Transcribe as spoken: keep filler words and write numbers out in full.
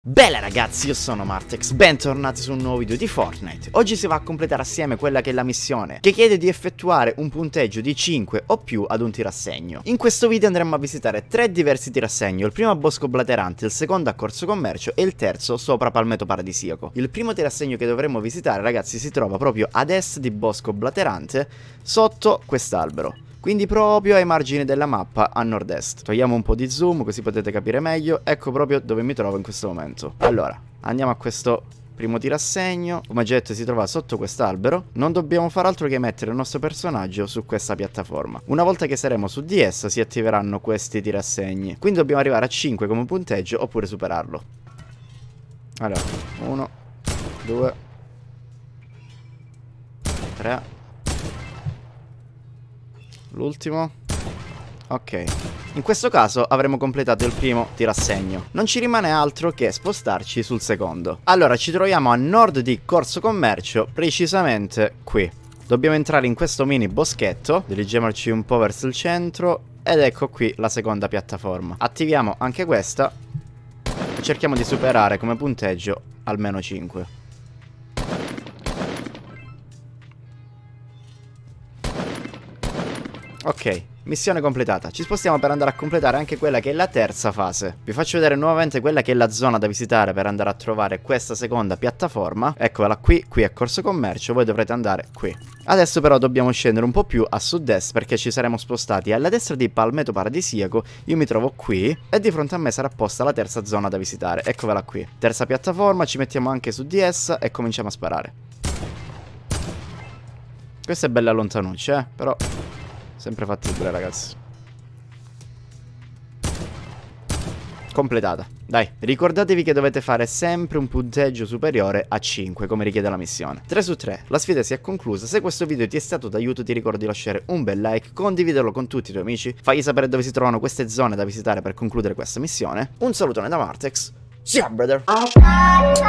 Bella ragazzi, io sono Martex, bentornati su un nuovo video di Fortnite. Oggi si va a completare assieme quella che è la missione, che chiede di effettuare un punteggio di cinque o più ad un tirassegno. In questo video andremo a visitare tre diversi tirassegni, il primo a Bosco Blaterante, il secondo a Corso Commercio e il terzo sopra Palmetto Paradisiaco. Il primo tirassegno che dovremo visitare ragazzi si trova proprio ad est di Bosco Blaterante, sotto quest'albero. Quindi proprio ai margini della mappa a nord-est. Togliamo un po' di zoom così potete capire meglio. Ecco proprio dove mi trovo in questo momento. Allora, andiamo a questo primo tirassegno. Come già detto si trova sotto quest'albero. Non dobbiamo fare altro che mettere il nostro personaggio su questa piattaforma. Una volta che saremo su di essa si attiveranno questi tirassegni. Quindi dobbiamo arrivare a cinque come punteggio oppure superarlo. Allora, uno, due, tre. L'ultimo. Ok. In questo caso avremo completato il primo tirassegno. Non ci rimane altro che spostarci sul secondo. Allora ci troviamo a nord di Corso Commercio, precisamente qui. Dobbiamo entrare in questo mini boschetto, dirigiamoci un po' verso il centro ed ecco qui la seconda piattaforma. Attiviamo anche questa e cerchiamo di superare come punteggio almeno cinque. Ok, missione completata. Ci spostiamo per andare a completare anche quella che è la terza fase. Vi faccio vedere nuovamente quella che è la zona da visitare per andare a trovare questa seconda piattaforma. Eccola qui, qui è Corso Commercio, voi dovrete andare qui. Adesso però dobbiamo scendere un po' più a sud-est perché ci saremo spostati alla destra di Palmetto Paradisiaco. Io mi trovo qui e di fronte a me sarà posta la terza zona da visitare. Eccovela qui. Terza piattaforma, ci mettiamo anche su di essa e cominciamo a sparare. Questa è bella lontanuccia, eh, però... sempre fattibile ragazzi. Completata. Dai, ricordatevi che dovete fare sempre un punteggio superiore a cinque come richiede la missione. tre su tre, la sfida si è conclusa. Se questo video ti è stato d'aiuto ti ricordo di lasciare un bel like, condividerlo con tutti i tuoi amici, fagli sapere dove si trovano queste zone da visitare per concludere questa missione. Un salutone da Martex. Ciao brother.